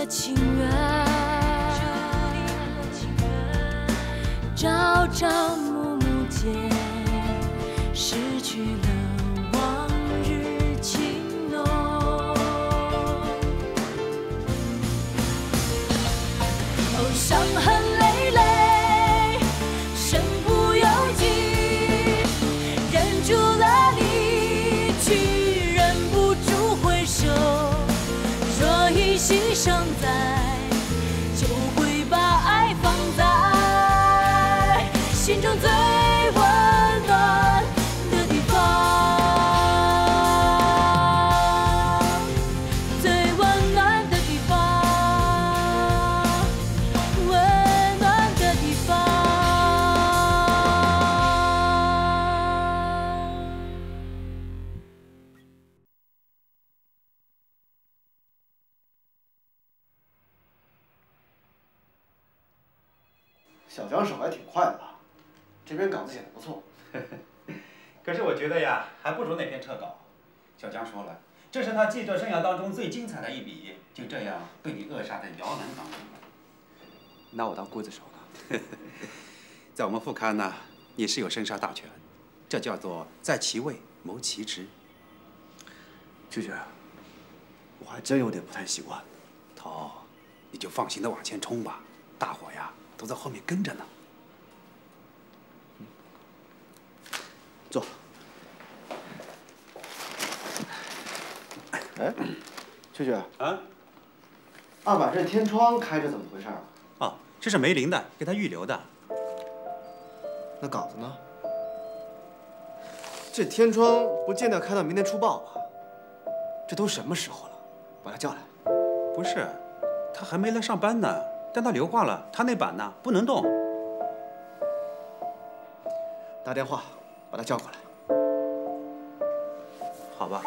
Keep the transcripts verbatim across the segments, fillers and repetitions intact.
情缘，朝朝暮暮间，失去了往日情浓。哦，伤痕累累，身不由己，忍住了离去，忍不住回首。若已心尚在，就会把爱放在心中最温暖的地方，最温暖的地方，温暖的地方。 小江手还挺快的吧？这篇稿子写的不错。 可是我觉得呀，还不如那篇撤稿。小江说了，这是他记者生涯当中最精彩的一笔，就这样被你扼杀在摇篮当中了。 拿我当刽子手呢？ 在我们副刊呢，你是有生杀大权，这叫做在其位谋其职。 菊菊，我还真有点不太习惯。 头，你就放心的往前冲吧，大伙呀都在后面跟着呢。 坐。哎，菊菊。 啊？ 二板这天窗开着怎么回事啊？ 哦，这是梅林的，给他预留的。 那稿子呢？这天窗不见得开到明天出报吧？这都什么时候了？把他叫来。 不是，他还没来上班呢。但他硫化了，他那板呢不能动。 打电话把他叫过来。 好吧。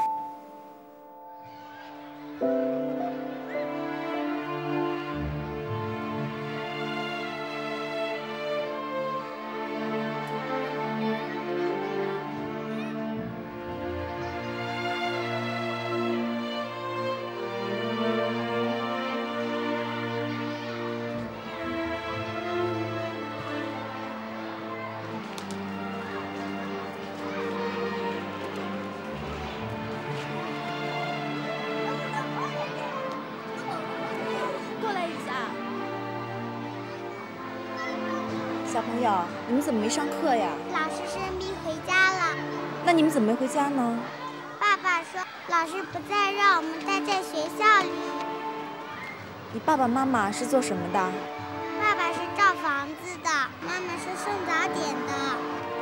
小朋友，你们怎么没上课呀？ 老师生病回家了。 那你们怎么没回家呢？ 爸爸说老师不在，让我们待在学校里。 你爸爸妈妈是做什么的？ 爸爸是照房子的，妈妈是送早点的。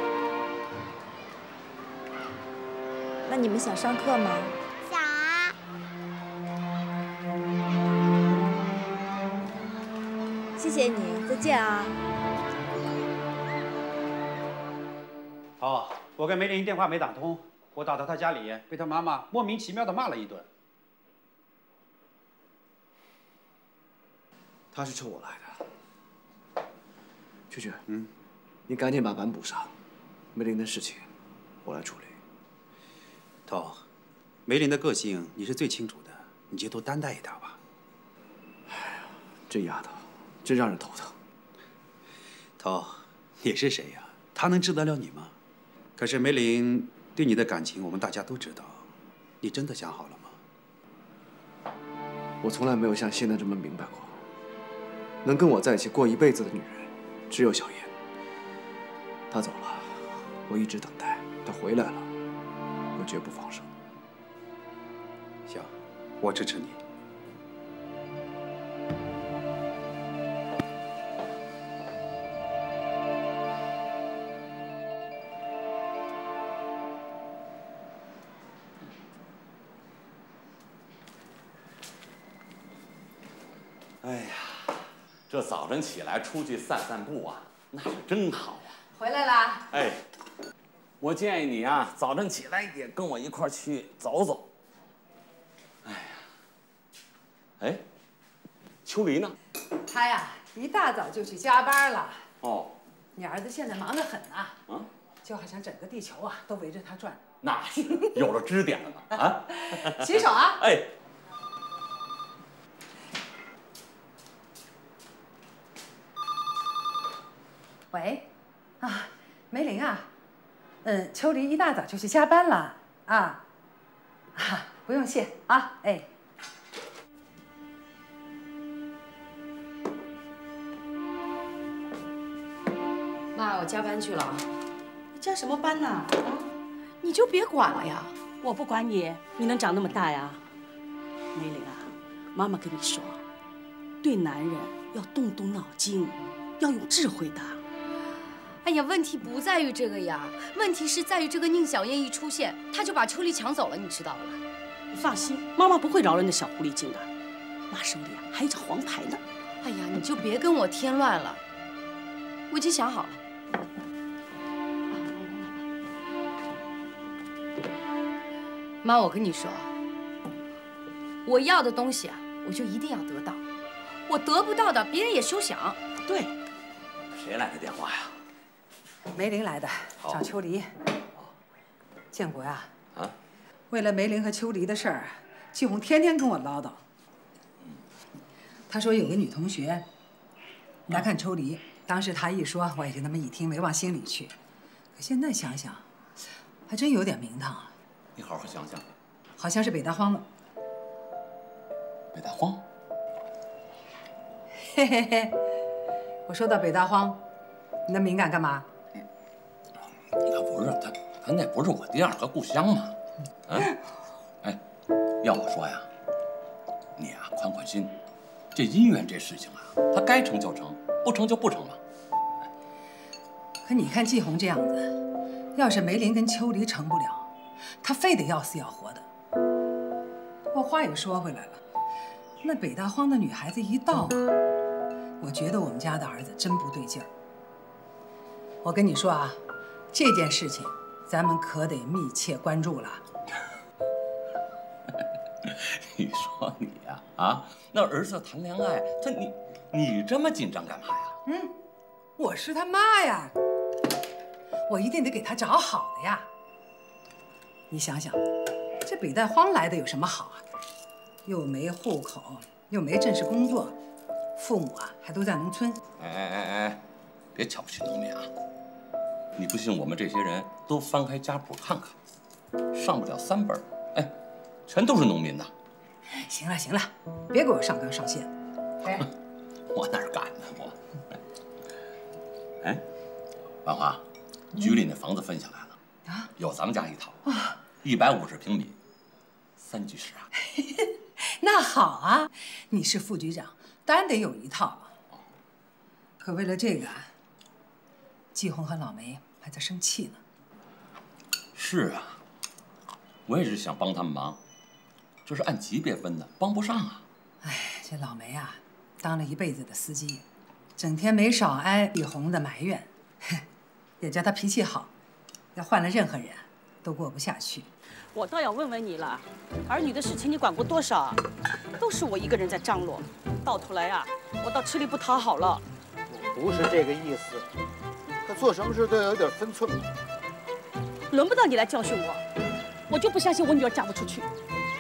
那你们想上课吗？ 想啊。 谢谢你，再见啊。 好，我跟梅林电话没打通，我打到他家里，被他妈妈莫名其妙的骂了一顿。 他是冲我来的。菊菊，嗯，你赶紧把板补上，梅林的事情我来处理。 头，梅林的个性你是最清楚的，你就多担待一点吧。 哎呀，这丫头真让人头疼。 头，你是谁呀？她能治得了你吗？可是梅林对你的感情，我们大家都知道。你真的想好了吗？ 我从来没有像现在这么明白过。能跟我在一起过一辈子的女人，只有小燕。她走了，我一直等待；她回来了，我绝不放手。 行，我支持你。 哎呀，这早晨起来出去散散步啊，那是真好啊！ 回来啦！ 哎，我建议你啊，早晨起来也跟我一块儿去走走。哎呀，哎，秋梨呢？ 他呀，一大早就去加班了。 哦， 你儿子现在忙得很呐， 啊， 就好像整个地球啊都围着他转。 那是有了支点了呢啊！ 洗手啊！ 哎。 喂，啊，梅玲啊，嗯，秋梨一大早就去加班了啊，啊，不用谢啊，哎。 妈，我加班去了。 你加什么班呢？啊， 你就别管了呀。 我不管你，你能长那么大呀？梅玲啊，妈妈跟你说，对男人要动动脑筋，要用智慧的。 哎呀，问题不在于这个呀，问题是在于这个宁小燕一出现，她就把秋梨抢走了，你知道了？ 你放心，妈妈不会饶了那小狐狸精的。妈手里啊还有张黄牌呢。 哎呀，你就别跟我添乱了，我已经想好了。妈，我跟你说，我要的东西啊，我就一定要得到。我得不到的，别人也休想。 对。 谁来的电话呀？ 梅玲来的，找秋梨。建国呀， 啊， 为了梅玲和秋梨的事儿，季红天天跟我唠叨。他说有个女同学来看秋梨，当时他一说，我也就那么一听，没往心里去。可现在想想，还真有点名堂啊。 你好好想想。 好像是北大荒的。 北大荒？ 嘿嘿嘿，我说到北大荒，你那敏感干嘛？ 那不是他，他那不是我第二个故乡吗？啊，哎，要我说呀，你呀宽宽心，这姻缘这事情啊，他该成就成，不成就不成嘛。 可你看季红这样子，要是梅林跟秋梨成不了，他非得要死要活的。不过话又说回来了，那北大荒的女孩子一到啊，我觉得我们家的儿子真不对劲儿。我跟你说啊，这件事情咱们可得密切关注了。 你说你呀，啊，那儿子谈恋爱，他你你这么紧张干嘛呀？ 嗯，我是他妈呀，我一定得给他找好的呀。你想想，这北大荒来的有什么好啊？又没户口，又没正式工作，父母啊还都在农村。 哎哎哎哎，别瞧不起农民啊！你不信，我们这些人都翻开家谱看看，上不了三本，哎，全都是农民呐。 行了行了，别给我上纲上线。哎， 我哪敢呢我？哎，万华，局里那房子分下来了啊，有咱们家一套啊，一百五十平米，三居室啊。 那好啊，你是副局长，当然得有一套了。可为了这个，季红和老梅还在生气呢。 是啊，我也是想帮他们忙，这是按级别分的，帮不上啊。 哎，这老梅啊，当了一辈子的司机，整天没少挨季红的埋怨，也叫他脾气好，要换了任何人都过不下去。 我倒要问问你了，儿女的事情你管过多少？都是我一个人在张罗，到头来啊，我倒吃力不讨好了。 不是这个意思，他做什么事都要有点分寸嘛。 轮不到你来教训我，我就不相信我女儿嫁不出去。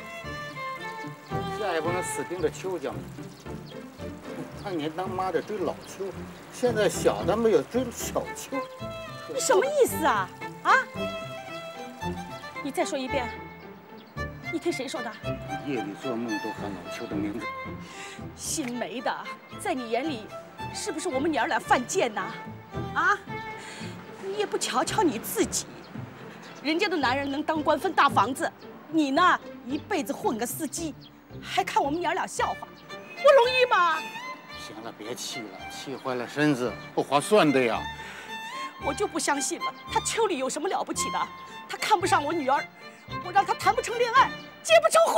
下一步那死盯着秋家，当年当妈的追老秋，现在小的没有追小秋。 你什么意思啊？啊？你再说一遍，你听谁说的？ 夜里做梦都喊老秋的名字。 姓梅的，在你眼里，是不是我们娘儿俩犯贱呐？啊？你也不瞧瞧你自己，人家的男人能当官分大房子，你呢，一辈子混个司机，还看我们娘儿俩笑话，不容易吗？ 行了，别气了，气坏了身子，不划算的呀。 我就不相信了，他秋里有什么了不起的？他看不上我女儿，我让他谈不成恋爱，结不成婚。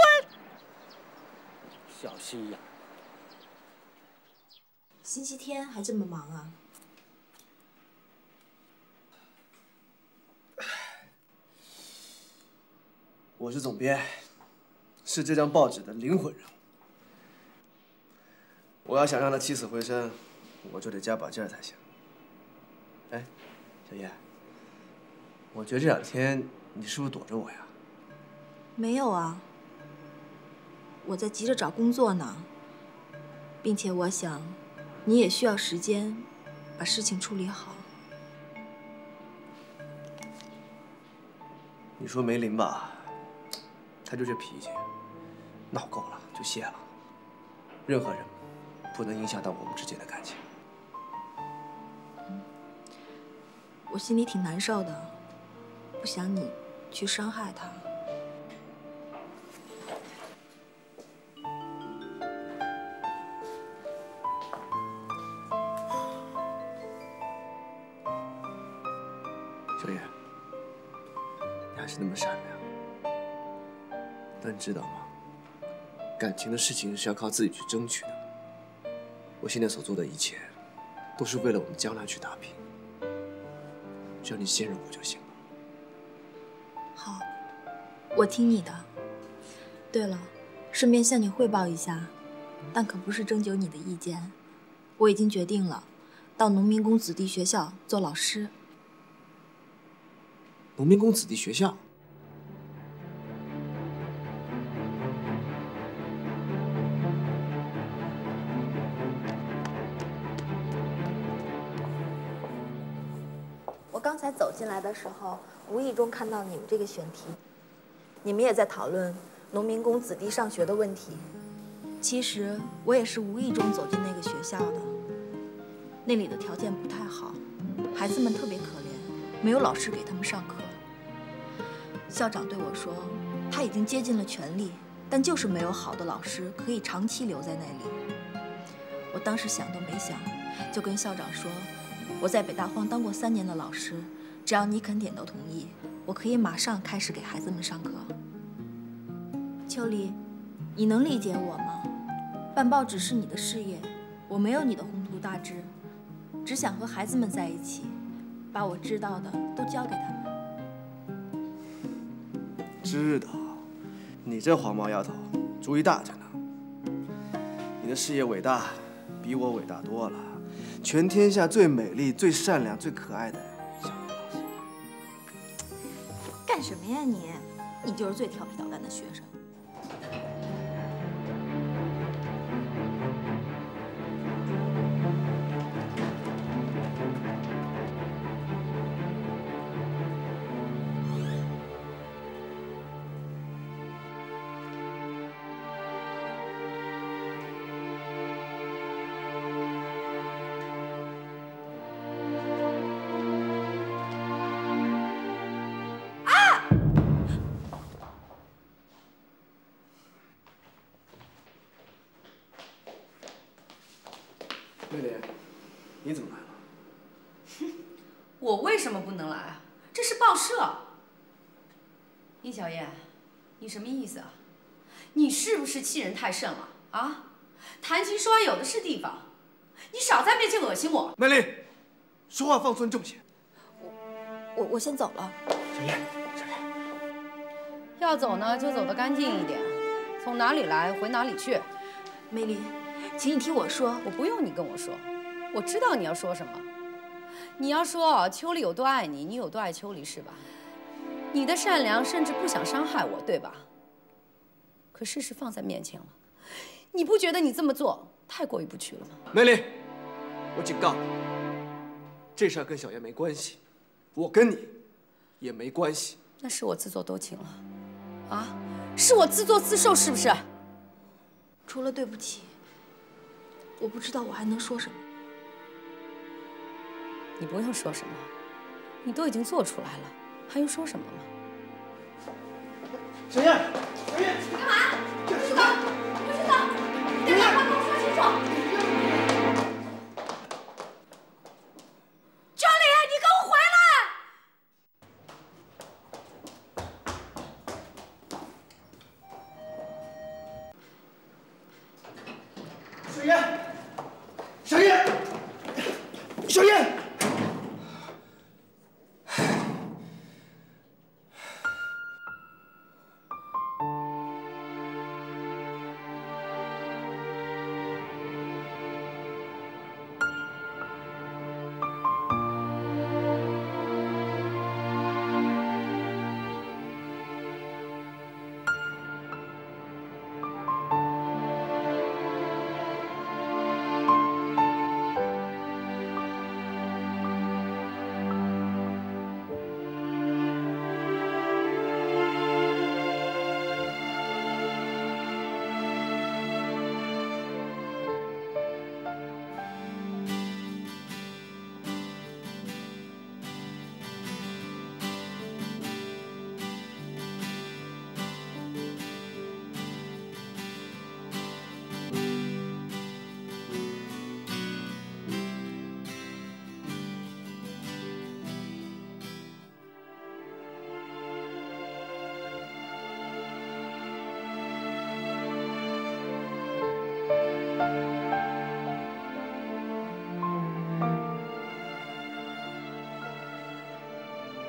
小心眼。 星期天还这么忙啊？ 我是总编，是这张报纸的灵魂人物。我要想让他起死回生，我就得加把劲儿才行。哎，小叶，我觉得这两天你是不是躲着我呀？ 没有啊，我在急着找工作呢，并且我想，你也需要时间把事情处理好。 你说梅林吧，她就这脾气，闹够了就谢了。任何人不能影响到我们之间的感情。 我心里挺难受的，不想你去伤害她。 小叶，你还是那么善良，但你知道吗？感情的事情是要靠自己去争取的。我现在所做的一切，都是为了我们将来去打拼。只要你信任我就行了。 好，我听你的。对了，顺便向你汇报一下，但可不是征求你的意见。我已经决定了，到农民工子弟学校做老师。 农民工子弟学校？ 我刚才走进来的时候，无意中看到你们这个选题，你们也在讨论农民工子弟上学的问题。其实我也是无意中走进那个学校的，那里的条件不太好，孩子们特别可怜，没有老师给他们上课。校长对我说，他已经竭尽了全力，但就是没有好的老师可以长期留在那里。我当时想都没想，就跟校长说，我在北大荒当过三年的老师，只要你肯点头同意，我可以马上开始给孩子们上课。秋离，你能理解我吗？办报纸是你的事业，我没有你的宏图大志，只想和孩子们在一起，把我知道的都教给他们。 知道，你这黄毛丫头主意大着呢。你的事业伟大，比我伟大多了。全天下最美丽、最善良、最可爱的小叶老师。 干什么呀你？你就是最调皮捣蛋的学生。 妹妹，你怎么来了？ 我为什么不能来啊？这是报社。殷小燕，你什么意思啊？你是不是欺人太甚了啊？谈情说爱有的是地方，你少在面前恶心我。 美丽，说话放尊重些。 我我先走了。 小燕，小燕， 要走呢就走得干净一点，从哪里来回哪里去。 梅林，请你听我说。 我不用你跟我说，我知道你要说什么。你要说秋离有多爱你，你有多爱秋离是吧？你的善良甚至不想伤害我，对吧？可事实放在面前了，你不觉得你这么做太过意不去了吗？ 梅林，我警告你，这事儿跟小燕没关系，我跟你也没关系。 那是我自作多情了，啊？是我自作自受，是不是？ 除了对不起，我不知道我还能说什么。 你不用说什么，你都已经做出来了，还用说什么吗？ 小燕，小燕， 你干嘛？快去走，快去走！你的两话跟我说清楚。秋离，你给我回来！小燕，小燕，小燕。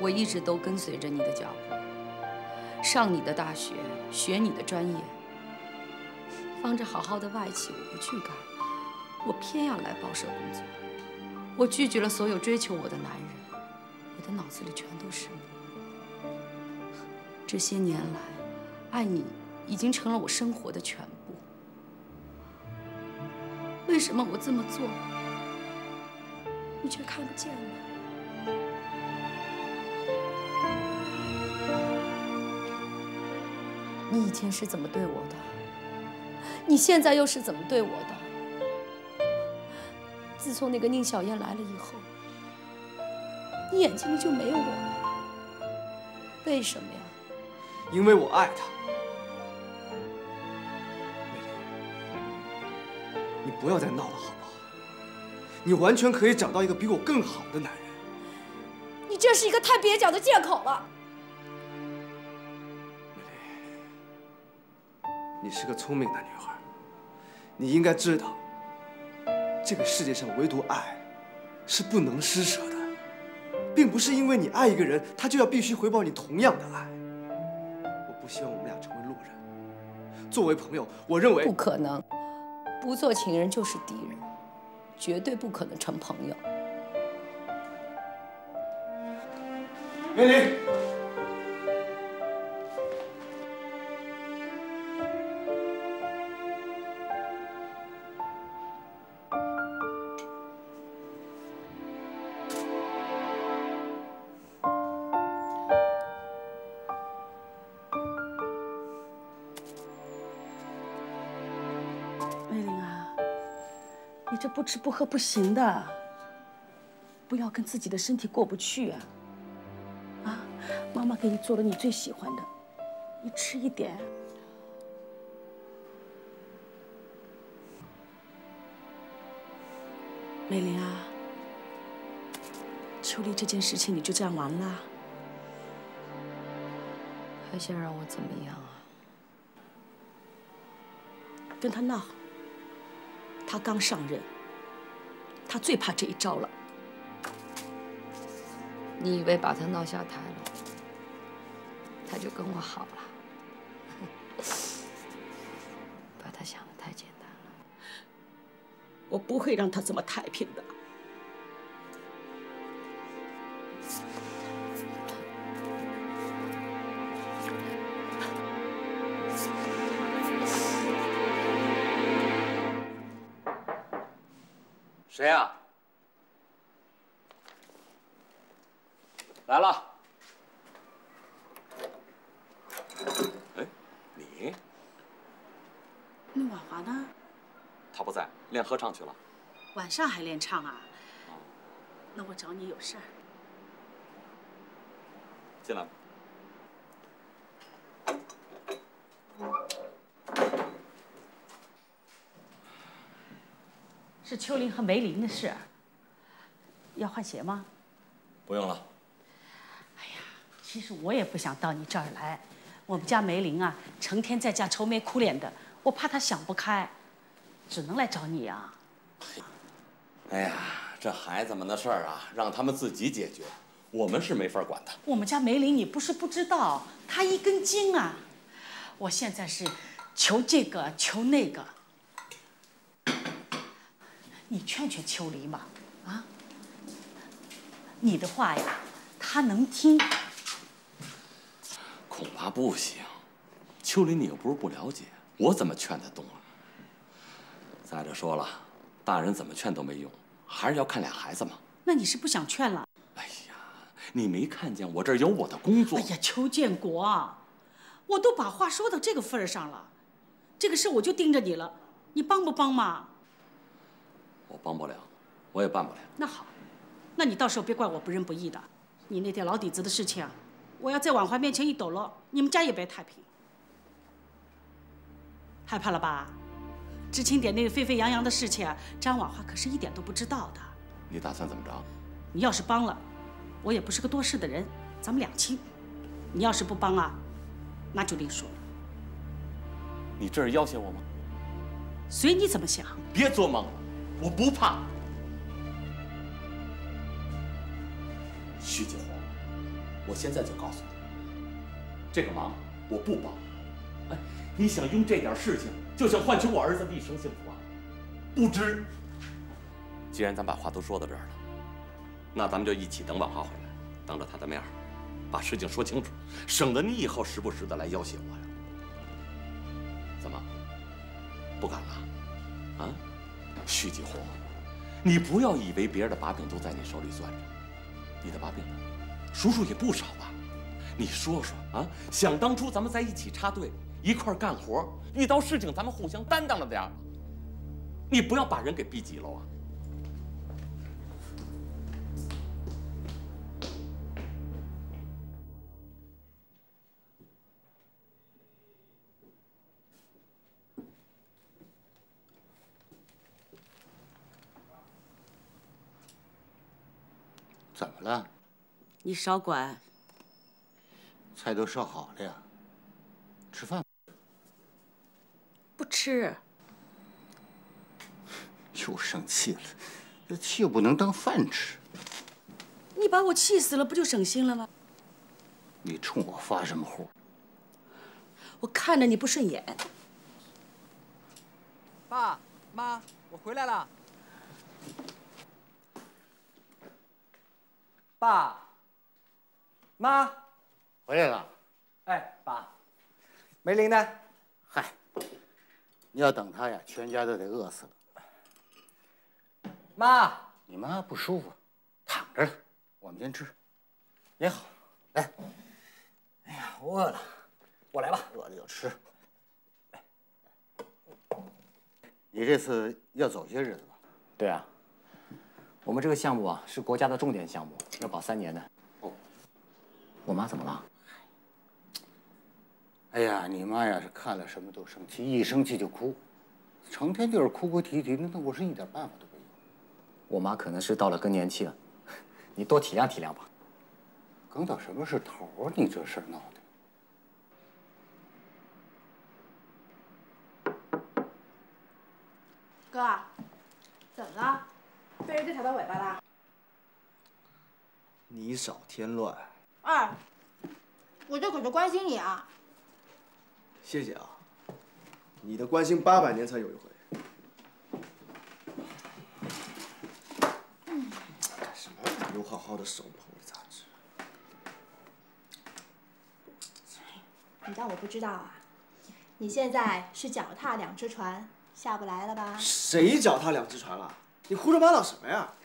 我一直都跟随着你的脚步，上你的大学，学你的专业。放着好好的外企我不去干，我偏要来报社工作。我拒绝了所有追求我的男人，我的脑子里全都是你。这些年来，爱你已经成了我生活的全部。为什么我这么做，你却看不见呢？ 你以前是怎么对我的？你现在又是怎么对我的？自从那个宁小燕来了以后，你眼睛里就没有我了。为什么呀？ 因为我爱她。美玲，你不要再闹了，好不好？你完全可以找到一个比我更好的男人。 你这是一个太蹩脚的借口了。 你是个聪明的女孩，你应该知道，这个世界上唯独爱是不能施舍的，并不是因为你爱一个人，他就要必须回报你同样的爱。我不希望我们俩成为路人。作为朋友，我认为不可能，不做情人就是敌人，绝对不可能成朋友。 梅林。 梅玲啊，你这不吃不喝不行的，不要跟自己的身体过不去啊！啊，妈妈给你做了你最喜欢的，你吃一点。梅玲啊，秋丽这件事情你就这样完了？ 还想让我怎么样啊？ 跟他闹。 他刚上任，他最怕这一招了。 你以为把他闹下台了，他就跟我好了？把他想得太简单了。 我不会让他这么太平的。 谁呀？来了。哎，你？ 那婉华呢？ 他不在，练合唱去了。 晚上还练唱啊？那我找你有事儿。 进来。 是秋玲和梅林的事。要换鞋吗？ 不用了。 哎呀，其实我也不想到你这儿来。我们家梅林啊，成天在家愁眉苦脸的，我怕她想不开，只能来找你啊。 哎呀，这孩子们的事儿啊，让他们自己解决，我们是没法管的。 我们家梅林，你不是不知道，她一根筋啊。我现在是求这个求那个。 你劝劝秋梨嘛，啊！你的话呀，他能听。 恐怕不行。秋梨，你又不是不了解，我怎么劝得动啊？再者说了，大人怎么劝都没用，还是要看俩孩子嘛。 那你是不想劝了？ 哎呀，你没看见我这儿有我的工作？ 哎呀，邱建国，我都把话说到这个份儿上了，这个事我就盯着你了，你帮不帮嘛？ 我帮不了，我也办不了。 那好，那你到时候别怪我不仁不义的。你那点老底子的事情啊，我要在婉华面前一抖落，你们家也别太平。害怕了吧？知青点那个沸沸扬扬的事情啊，张婉华可是一点都不知道的。 你打算怎么着？ 你要是帮了，我也不是个多事的人，咱们两清。你要是不帮啊，那就另说了。 你这是要挟我吗？ 随你怎么想。 别做梦了。 我不怕， 徐锦华， 我现在就告诉你，这个忙我不帮。哎，你想用这点事情就想换取我儿子的一生幸福啊？不知。既然咱把话都说到这儿了，那咱们就一起等婉华回来，当着她的面把事情说清楚，省得你以后时不时的来要挟我呀。怎么，不敢了？啊，徐继红，你不要以为别人的把柄都在你手里攥着，你的把柄呢，叔叔也不少吧？你说说啊，想当初咱们在一起插队，一块干活，遇到事情咱们互相担当着点儿，你不要把人给逼急了啊！ 怎么了？ 你少管。 菜都烧好了呀，吃饭。 不吃。 又生气了，这气又不能当饭吃。 你把我气死了，不就省心了吗？ 你冲我发什么火？ 我看着你不顺眼。 爸妈，我回来了。爸妈， 回来了。 哎，爸，梅林呢？ 嗨，你要等他呀，全家都得饿死了。 妈， 你妈不舒服，躺着了，我们先吃。 也好， 来。 哎呀，我饿了，我来吧。 饿了就吃。你这次要走些日子吧？ 对啊，我们这个项目啊是国家的重点项目，要搞三年的。 哦， 我妈怎么了？ 哎呀，你妈呀是看了什么都生气，一生气就哭，成天就是哭哭啼啼的，那我是一点办法都没有。 我妈可能是到了更年期了，你多体谅体谅吧。 更到什么是头啊？你这事儿闹的。 哥，怎么了？被人家踩到尾巴了？ 你少添乱。 二，我这可是关心你啊。 谢谢啊，你的关心八百年才有一回。 嗯， 干什么？有好好的手捧着杂志。 你当我不知道啊？你现在是脚踏两只船，下不来了吧？ 谁脚踏两只船了？你胡说八道什么呀？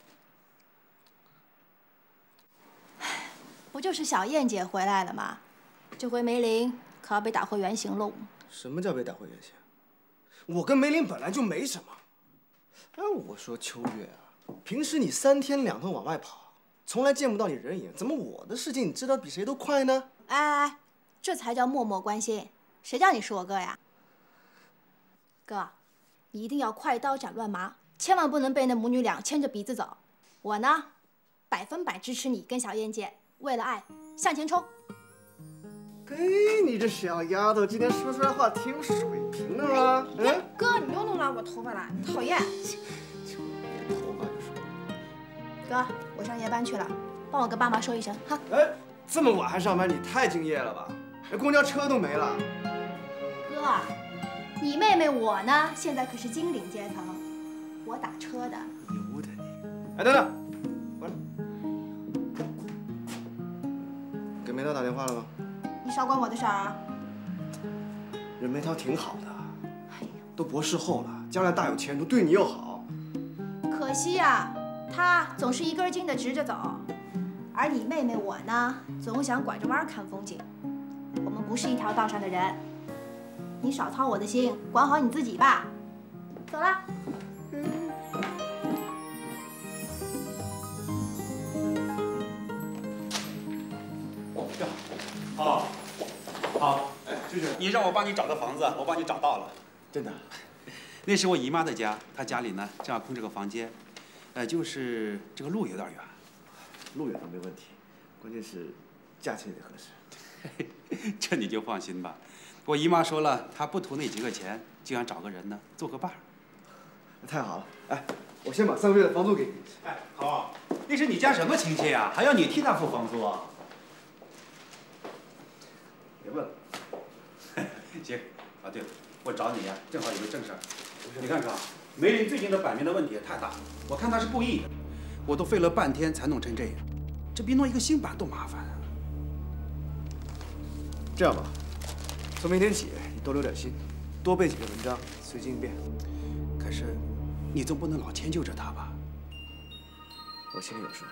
不就是小燕姐回来了吗？这回梅林可要被打回原形喽。 什么叫被打回原形？我跟梅林本来就没什么。哎，我说秋月啊，平时你三天两头往外跑，从来见不到你人影，怎么我的事情你知道比谁都快呢？ 哎哎哎，这才叫默默关心。谁叫你是我哥呀？哥，你一定要快刀斩乱麻，千万不能被那母女俩牵着鼻子走。我呢，百分百支持你跟小燕姐为了爱向前冲。 嘿，你这小丫头，今天说出来话挺有水平的嘛。嗯， 哥，你又弄乱我头发了，讨厌。 头发就是。 哥，我上夜班去了，帮我跟爸妈说一声哈。 哎，这么晚还上班，你太敬业了吧？那公交车都没了。 哥，你妹妹我呢，现在可是金领阶层，我打车的。 牛的你！哎，等等，完了，给梅涛打电话了吗？ 你少管我的事儿啊！ 任梅涛挺好的，都博士后了，将来大有前途，对你又好。 可惜呀，她总是一根筋的直着走，而你妹妹我呢，总想拐着弯看风景。我们不是一条道上的人，你少操我的心，管好你自己吧。走了。嗯。 好，好，哎，就是你让我帮你找个房子，我帮你找到了， 真的。 那是我姨妈的家，她家里呢正好空着个房间，呃，就是这个路有点远， 路远倒没问题，关键是价钱也得合适。 这你就放心吧，我姨妈说了，她不图那几个钱，就想找个人呢做个伴儿。 太好了，哎，我先把三个月的房租给你。 哎，好，那是你家什么亲戚呀？还要你替他付房租啊？ 别问了。 行，啊对了，我找你呀，正好有个正事儿。你看看，梅林最近的版面的问题也太大了，我看他是故意的，我都费了半天才弄成这样，这比弄一个新版都麻烦啊。 这样吧，从明天起你多留点心，多背几个文章，随机应变。 可是，你总不能老迁就着他吧？ 我心里有数。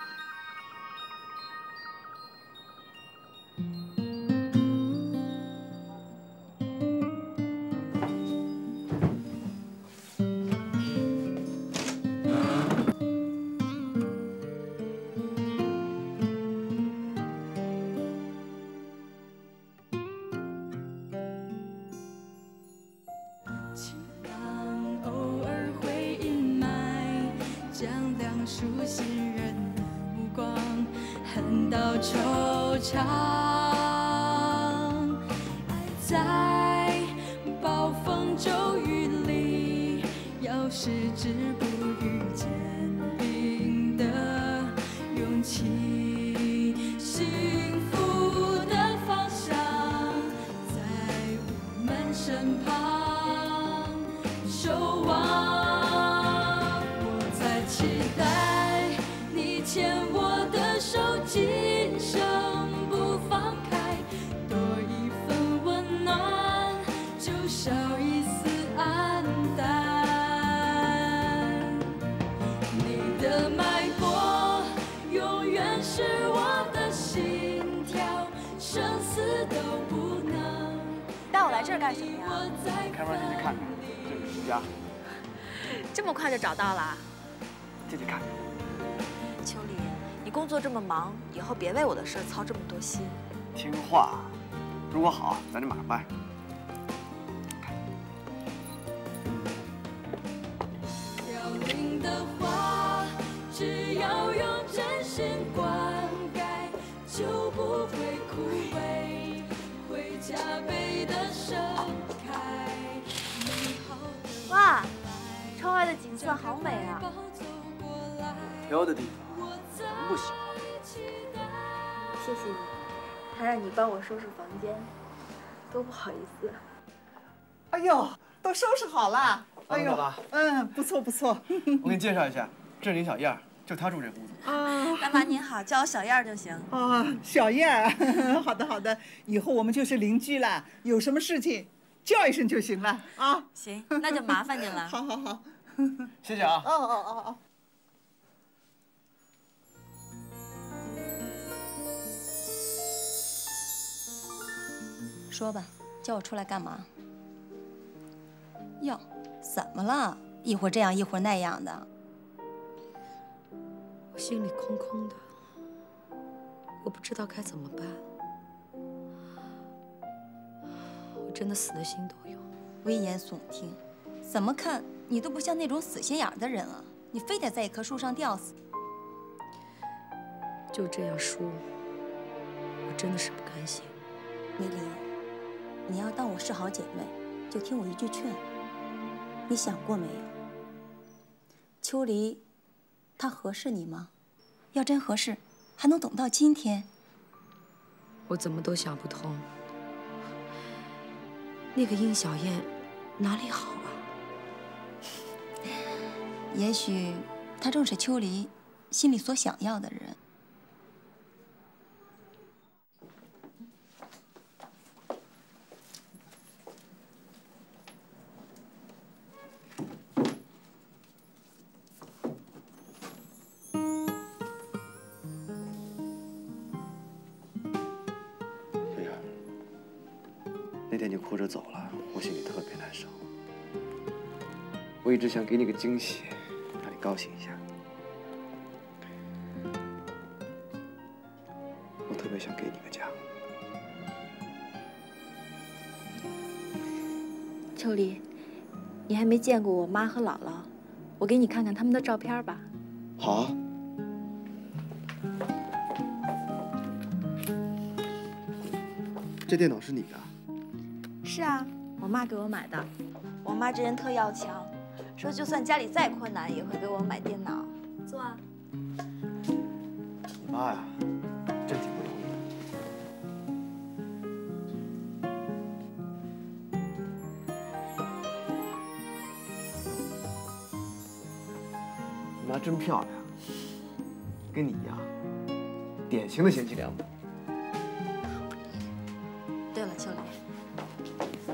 这么快就找到了？ 进去看。 秋离，你工作这么忙，以后别为我的事操这么多心。 听话，如果好，咱就马上办。 凋零的花，只要用真心灌溉，就不会枯萎，会加倍的盛开。 哇！窗外的景色好美啊！ 挑的地方能不喜欢？ 谢谢你，还让你帮我收拾房间，多不好意思。 哎呦，都收拾好了。哎呦， 爸爸， 嗯，不错不错。 我给你介绍一下，这是林小燕，就她住这屋子。 啊， 大妈您好，叫我小燕就行。 啊，小燕，好的好的，以后我们就是邻居了，有什么事情叫一声就行了啊。 行，那就麻烦您了。 好好好， 谢谢啊。 哦哦哦哦。 说吧，叫我出来干嘛？哟，怎么了？一会儿这样，一会儿那样的。 我心里空空的，我不知道该怎么办。我真的死的心都有。 危言耸听，怎么看你都不像那种死心眼的人啊！你非得在一棵树上吊死。 就这样输，我真的是不甘心。 梅林，你要当我是好姐妹，就听我一句劝。你想过没有？秋离，他合适你吗？要真合适，还能等到今天？ 我怎么都想不通。那个殷小燕哪里好啊？ 也许她正是秋离心里所想要的人。 那天你哭着走了，我心里特别难受。我一直想给你个惊喜，让你高兴一下。我特别想给你个家。 秋离，你还没见过我妈和姥姥，我给你看看他们的照片吧。 好啊。这电脑是你的？ 是啊，我妈给我买的。我妈这人特要强，说就算家里再困难，也会给我买电脑。坐啊。 你妈呀，真挺不容易的。 妈真漂亮，跟你一样，典型的贤妻良母。 对了，秋离，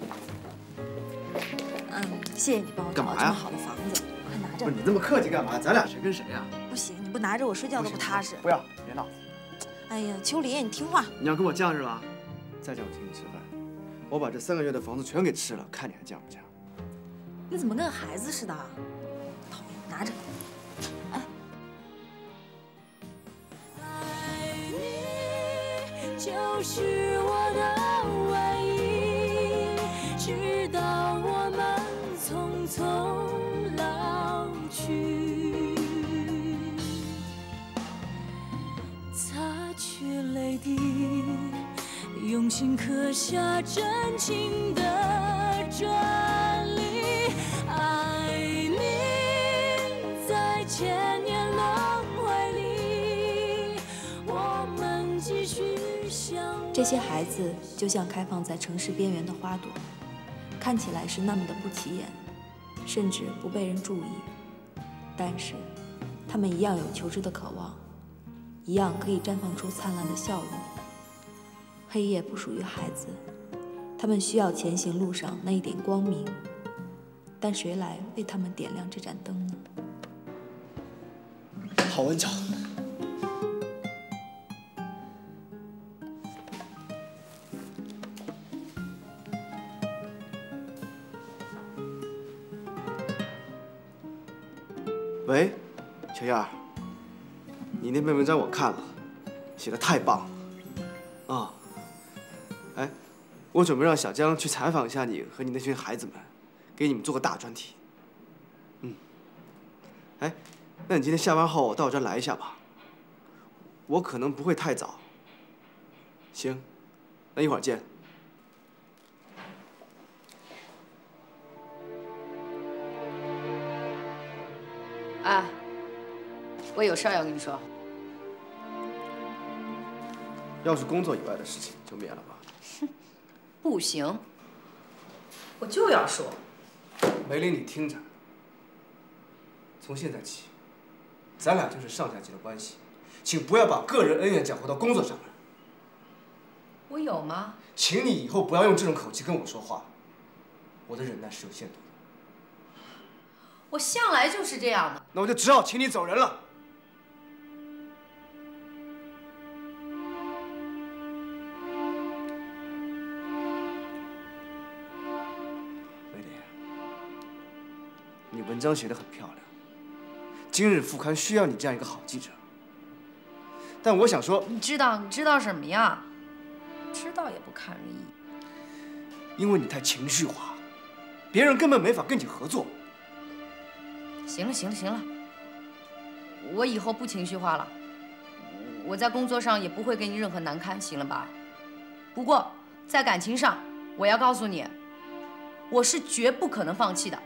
嗯，谢谢你帮我找了这么好的房子，快拿着。 不是你这么客气干嘛？咱俩谁跟谁呀？ 不行，你不拿着我睡觉都不踏实。 不要，别闹。 哎呀，秋离，你听话。 你要跟我犟是吧？再叫我请你吃饭，我把这三个月的房子全给吃了，看你还犟不犟？ 你怎么跟个孩子似的？讨厌，拿着。哎。 爱你就是我的唯一，直到我们匆匆老去，擦去泪滴，用心刻下真情的专利。爱你，在千年轮回里，我们继续相偎。 这些孩子就像开放在城市边缘的花朵，看起来是那么的不起眼，甚至不被人注意，但是他们一样有求知的渴望，一样可以绽放出灿烂的笑容。黑夜不属于孩子，他们需要前行路上那一点光明，但谁来为他们点亮这盏灯呢？ 好文巧。喂，小燕儿，你那篇文章我看了，写的太棒了。啊，哎，我准备让小江去采访一下你和你那群孩子们，给你们做个大专题。嗯，哎，那你今天下班后到我这儿来一下吧。我可能不会太早。行，那一会儿见。 哎，我有事儿要跟你说。 要是工作以外的事情，就免了吧。 哼，不行，我就要说。 梅林，你听着，从现在起，咱俩就是上下级的关系，请不要把个人恩怨搅和到工作上来。 我有吗？ 请你以后不要用这种口气跟我说话，我的忍耐是有限度的。 我向来就是这样的。 那我就只好请你走人了。梅林，你文章写得很漂亮，今日副刊需要你这样一个好记者。但我想说， 你知道你知道什么呀？知道也不看人意。 因为你太情绪化，别人根本没法跟你合作。 行了行了行了，我以后不情绪化了。我在工作上也不会给你任何难堪，行了吧？不过在感情上，我要告诉你，我是绝不可能放弃的。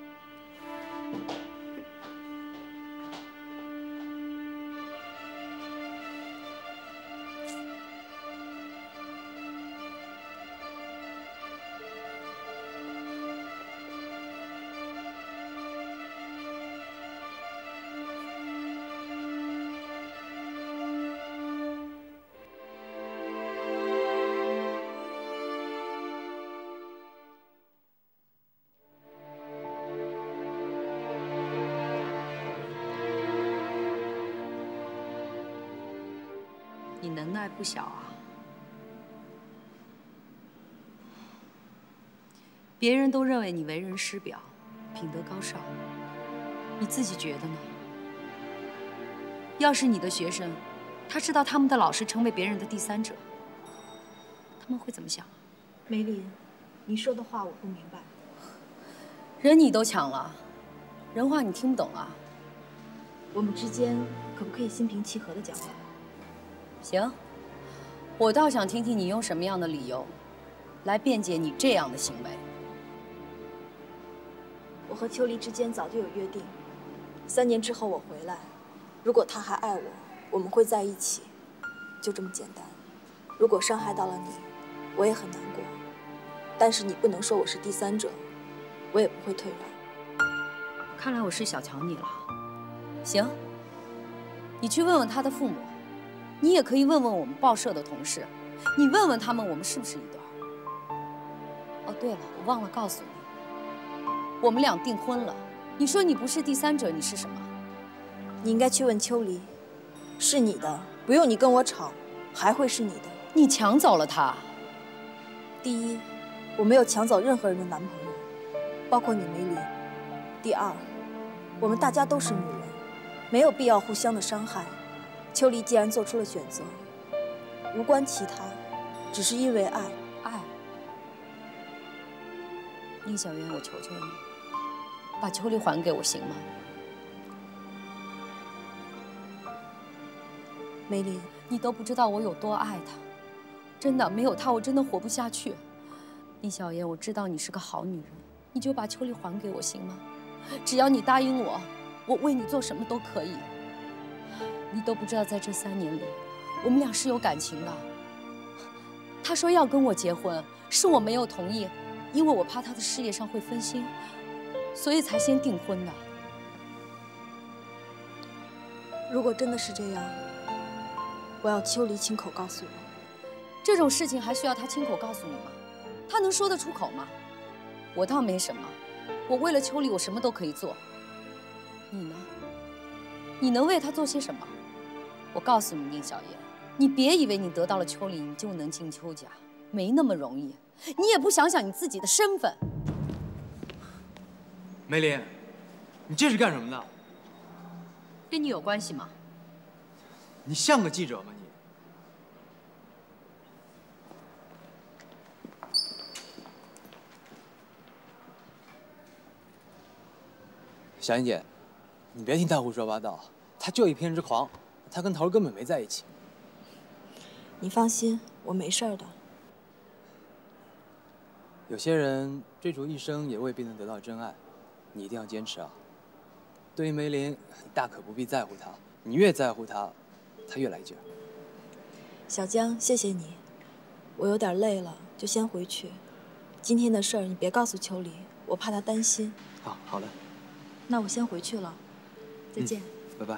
你能耐不小啊！别人都认为你为人师表，品德高尚，你自己觉得呢？要是你的学生，他知道他们的老师成为别人的第三者，他们会怎么想？ 梅林，你说的话我不明白。 人你都抢了，人话你听不懂啊？ 我们之间可不可以心平气和的讲话？ 行，我倒想听听你用什么样的理由来辩解你这样的行为。 我和秋离之间早就有约定，三年之后我回来，如果他还爱我，我们会在一起，就这么简单。如果伤害到了你，我也很难过，但是你不能说我是第三者，我也不会退让。 看来我是小瞧你了。 行，你去问问他的父母，你也可以问问我们报社的同事，你问问他们我们是不是一对。哦，对了，我忘了告诉你，我们俩订婚了。你说你不是第三者，你是什么？ 你应该去问秋离，是你的，不用你跟我吵，还会是你的。 你抢走了他。 第一，我没有抢走任何人的男朋友，包括你梅林。第二，我们大家都是女人，没有必要互相的伤害。秋离既然做出了选择，无关其他，只是因为爱。 爱。宁小渊，我求求你，把秋离还给我，行吗？ 梅林， 你都不知道我有多爱他，真的，没有他我真的活不下去。宁小妍，我知道你是个好女人，你就把秋离还给我，行吗？只要你答应我，我为你做什么都可以。你都不知道，在这三年里，我们俩是有感情的。他说要跟我结婚，是我没有同意，因为我怕他的事业上会分心，所以才先订婚的。 如果真的是这样，我要秋离亲口告诉我。 这种事情还需要他亲口告诉你吗？他能说得出口吗？我倒没什么，我为了秋离，我什么都可以做。你呢？你能为他做些什么？我告诉你，宁小妍，你别以为你得到了秋离，你就能进秋家，没那么容易。你也不想想你自己的身份。 梅林，你这是干什么呢？ 跟你有关系吗？ 你像个记者吗你？ 小妍姐，你别听他胡说八道，他就一偏执狂，他跟头儿根本没在一起。 你放心，我没事儿的。 有些人追逐一生也未必能得到真爱，你一定要坚持啊。对于梅林，你大可不必在乎他，你越在乎他，他越来劲儿。 小江，谢谢你，我有点累了，就先回去。今天的事儿你别告诉秋离，我怕她担心。 好，好的。 那我先回去了，再见。 嗯，拜拜。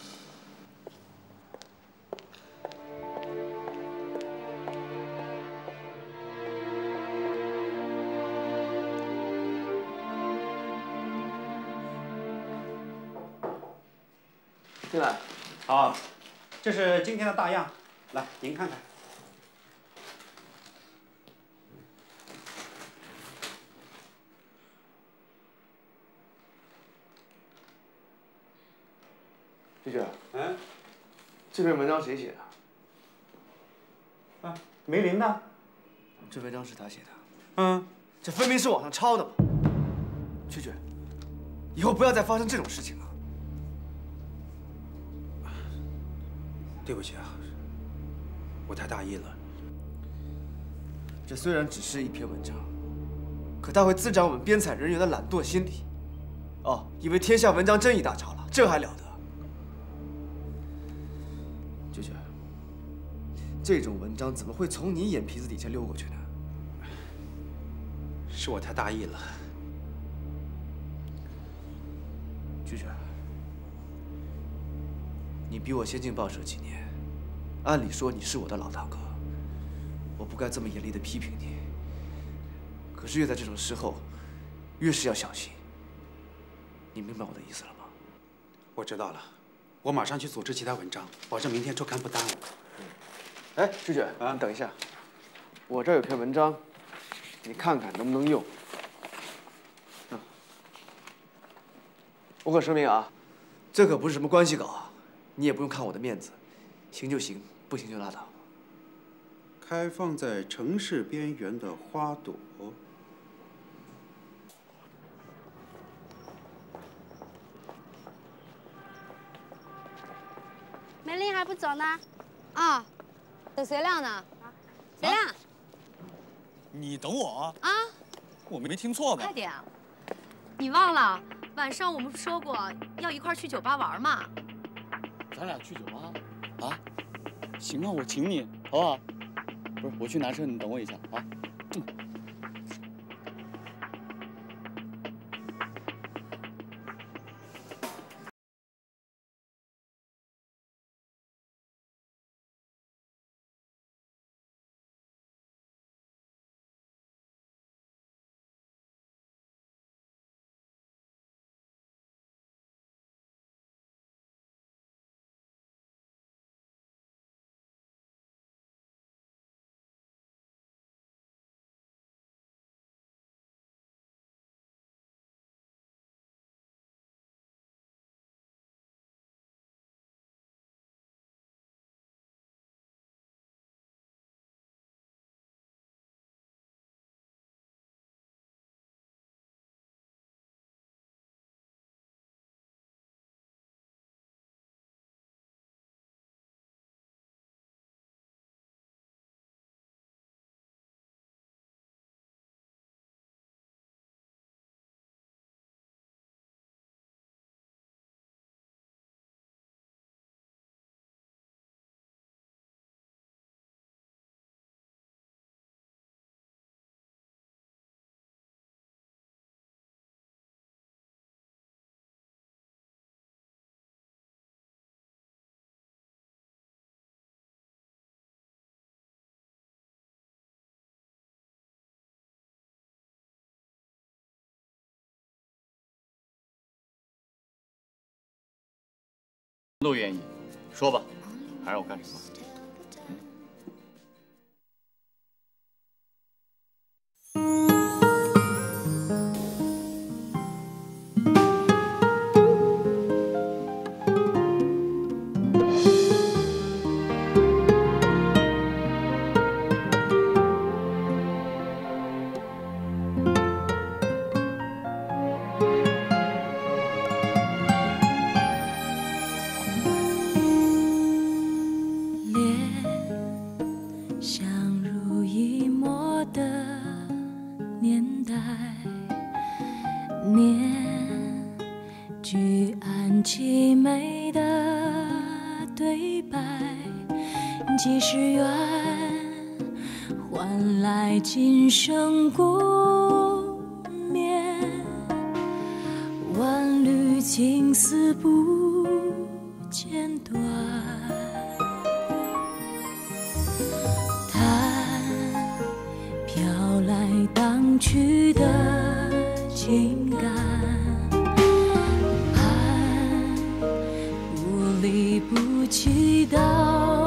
进来。好，这是今天的大样，来您看看。 菊菊， 嗯， 这篇文章谁写的？啊，梅林的。 这文章是他写的。 嗯， 这分明是网上抄的嘛。菊菊，以后不要再发生这种事情了。 对不起啊，我太大意了。 这虽然只是一篇文章，可它会滋长我们编采人员的懒惰心理。哦，以为天下文章真一大抄了，这还了得？菊菊，这种文章怎么会从你眼皮子底下溜过去呢？ 是我太大意了。 菊菊，你比我先进报社几年，按理说你是我的老大哥，我不该这么严厉的批评你。可是越在这种时候，越是要小心。你明白我的意思了吗？ 我知道了，我马上去组织其他文章，保证明天周刊不耽误。 哎，菊菊，啊，你等一下，我这儿有篇文章，你看看能不能用。嗯，我可声明啊，这可不是什么关系稿，你也不用看我的面子，行就行，不行就拉倒。 开放在城市边缘的花朵。 梅林还不走呢？ 啊，等隋亮呢？隋亮， 你等我啊？ 我没听错吧？ 快点！你忘了晚上我们说过要一块去酒吧玩吗？ 咱俩去酒吧啊？行啊，我请你，好不好？不是，我去拿车，你等我一下啊。嗯。 陆愿意，说吧，还让我干什么？ 几十缘换来今生共眠，万缕情丝不间断。叹飘来荡去的情感，盼不离不弃到。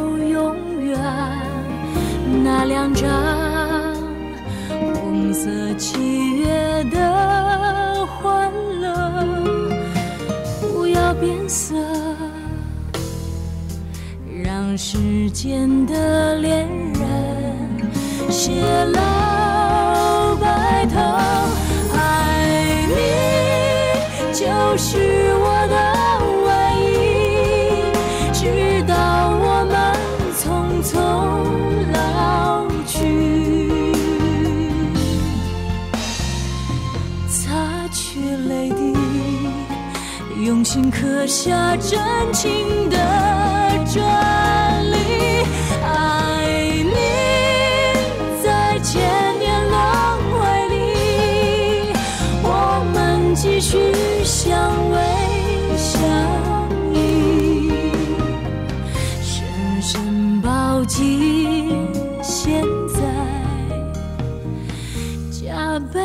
那两张红色契约的欢乐，不要变色，让时间的恋人偕老白头。爱你就是我的唯一，直到我们匆匆。 擦去泪滴，用心刻下真情的专利。爱你，在千年轮回里，我们继续相偎相依，深深抱紧。 现在加倍。